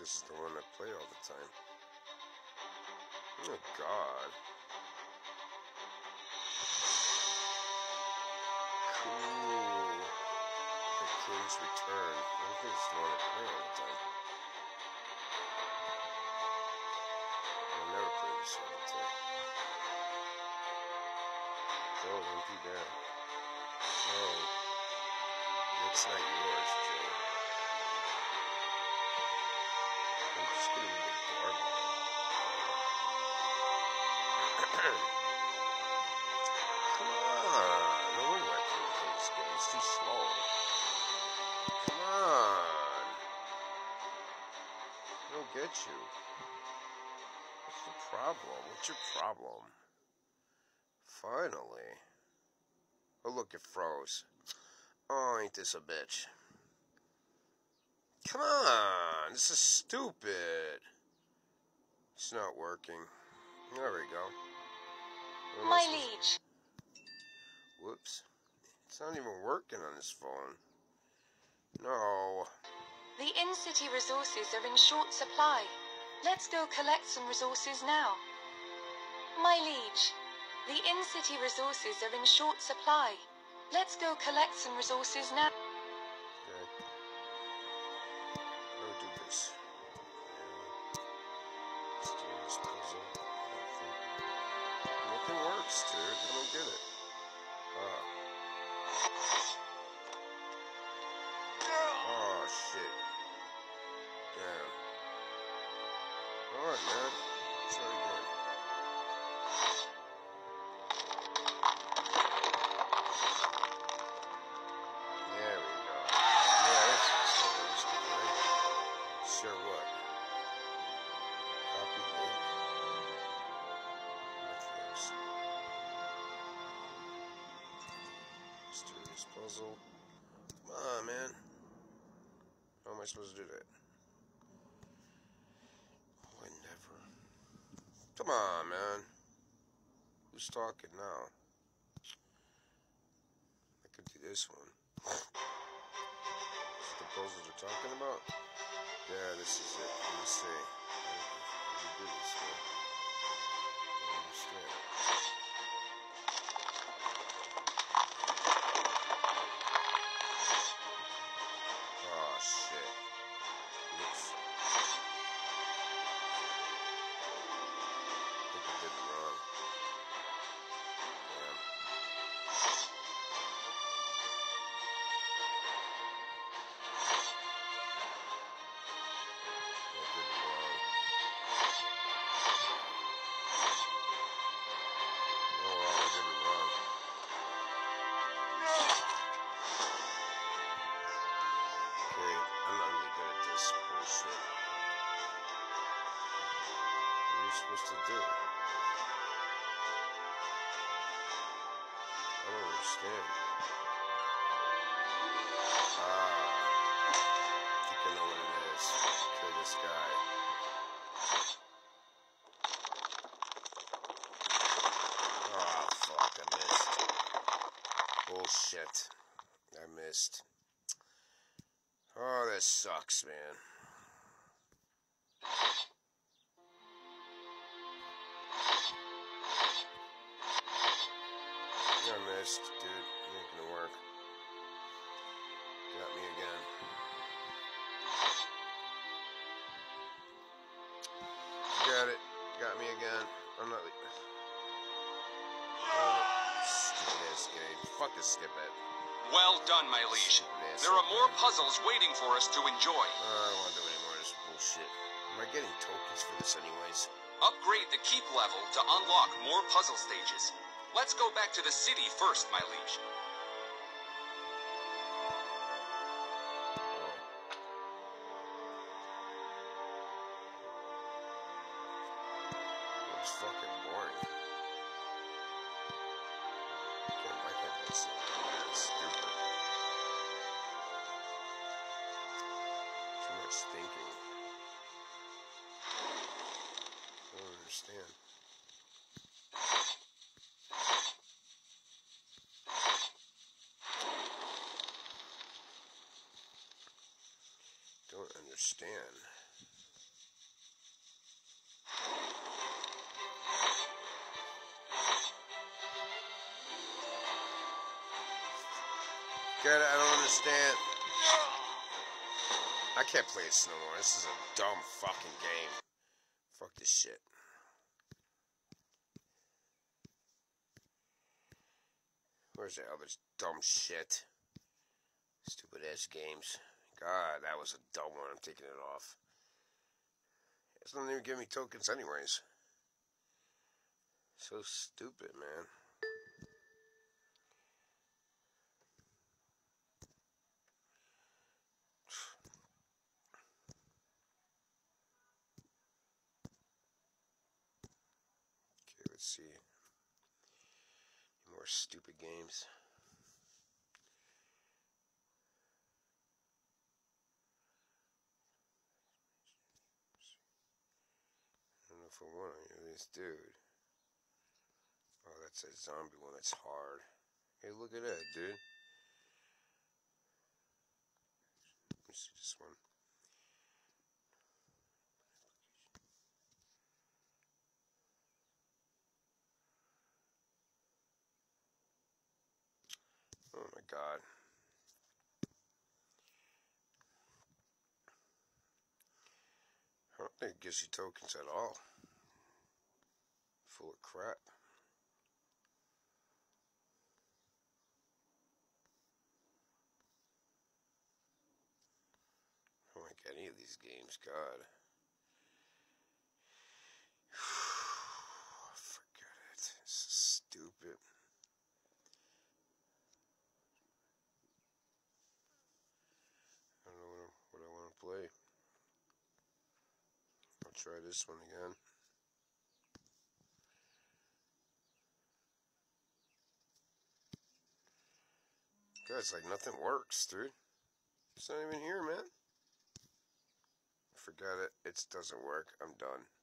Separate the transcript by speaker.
Speaker 1: this is the one I play all the time. Oh God. Cool. The King's Return. I don't think it's the one I play all the time. I never play this all the time. Joe, don't do that. No. It's not yours, Joe. I'm just gonna be the doorbell. Come on. No wonder I can't play this game. It's too slow. Come on. I don't get you. What's the problem? What's your problem? Finally. Oh, look, it froze. Oh, ain't this a bitch? Come on. This is stupid. It's not working. There we go.
Speaker 2: My liege.
Speaker 1: Whoops. It's not even working on this phone. No.
Speaker 2: The in-city resources are in short supply. Let's go collect some resources now. My liege. The in-city resources are in short supply. Let's go collect some resources now.
Speaker 1: Okay. How do we do this? Let's do this puzzle. Nothing works, dude. I don't get it. Oh, shit. Damn. Alright, man. Try again. There we go. Yeah, this is so interesting, right? Sure what? Copy link. Netflix. Mysterious puzzle. Come on, man. How am I supposed to do that? Oh, I never. Come on, man. Who's talking now? I could do this one. Is this the puzzle they're talking about? Yeah, this is it. Let me see. How do you do this, man? I don't understand. Oh, shit. Oops. I think I did it wrong. Damn. I did it wrong. Oh, well, I did it wrong. Okay, I'm not really good at this bullshit. What are you supposed to do? I don't understand. I think I know what it is. Kill this guy. Oh, fuck, I missed. Bullshit. I missed. Oh, this sucks, man. I missed, dude. Ain't gonna work. Got me again. Got it. Got me again. I'm not. Stupid ass game. Fuck this skip it.
Speaker 3: Well done, my liege. There are more puzzles waiting for us to enjoy.
Speaker 1: I don't want to do any more of this bullshit. Am I getting tokens for this anyways?
Speaker 3: Upgrade the keep level to unlock more puzzle stages. Let's go back to the city first, my liege.
Speaker 1: It was fucking boring. I can't listen. It's stupid. Too much thinking. I don't understand. Don't understand. Get it? I don't understand. I can't play this no more. This is a dumb fucking game. Fuck this shit. Where's the other dumb shit? Stupid ass games. God, that was a dumb one. I'm taking it off. It's not even giving me tokens anyways. So stupid, man. Okay, let's see. More stupid games. I don't know if I want any of this, dude. Oh, that's a zombie one. That's hard. Hey, look at that, dude. Let me see this one. Oh my god. I don't think it gives you tokens at all. Full of crap. I don't like any of these games, God. Forget it. This is stupid. I don't know what I want to play. I'll try this one again. God, it's like nothing works, dude. It's not even here, man. Forget it. It doesn't work. I'm done.